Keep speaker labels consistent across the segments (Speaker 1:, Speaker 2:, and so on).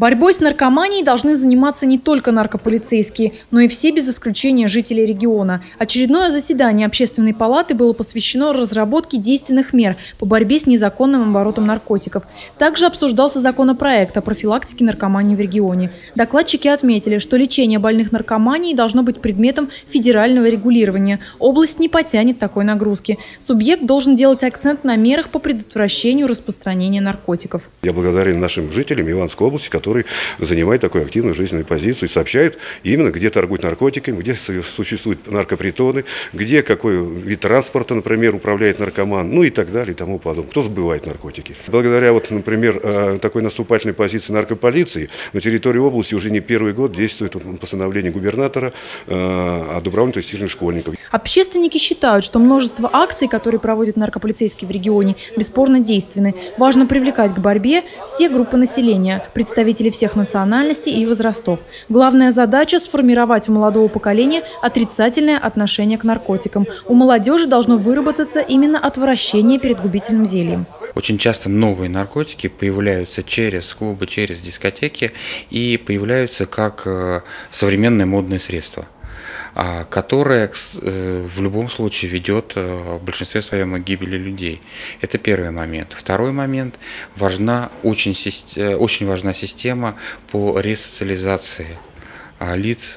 Speaker 1: Борьбой с наркоманией должны заниматься не только наркополицейские, но и все без исключения жители региона. Очередное заседание Общественной палаты было посвящено разработке действенных мер по борьбе с незаконным оборотом наркотиков. Также обсуждался законопроект о профилактике наркомании в регионе. Докладчики отметили, что лечение больных наркоманией должно быть предметом федерального регулирования. Область не потянет такой нагрузки. Субъект должен делать акцент на мерах по предотвращению распространения наркотиков.
Speaker 2: Я благодарен нашим жителям Ивановской области, которые занимают такую активную жизненную позицию и сообщают именно, где торгуют наркотиками, где существуют наркопритоны, где какой вид транспорта, например, управляет наркоман, ну и так далее и тому подобное. Кто сбывает наркотики. Благодаря, например, такой наступательной позиции наркополиции на территории области уже не первый год действует постановление губернатора о добровольном тестировании школьников.
Speaker 1: Общественники считают, что множество акций, которые проводят наркополицейские в регионе, бесспорно действенны. Важно привлекать к борьбе все группы населения, представителей всех национальностей и возрастов. Главная задача – сформировать у молодого поколения отрицательное отношение к наркотикам. У молодежи должно выработаться именно отвращение перед губительным зельем.
Speaker 3: Очень часто новые наркотики появляются через клубы, через дискотеки и появляются как современное модное средство, которое в любом случае ведет в большинстве своем к гибели людей. Это первый момент. Второй момент – очень важна система по ресоциализации лиц,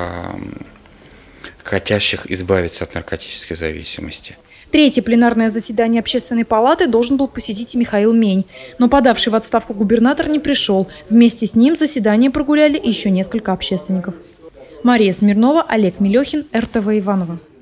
Speaker 3: хотящих избавиться от наркотической зависимости.
Speaker 1: Третье пленарное заседание Общественной палаты должен был посетить и Михаил Мень. Но подавший в отставку губернатор не пришел. Вместе с ним заседание прогуляли еще несколько общественников. Мария Смирнова, Олег Мелехин, РТВ Иваново.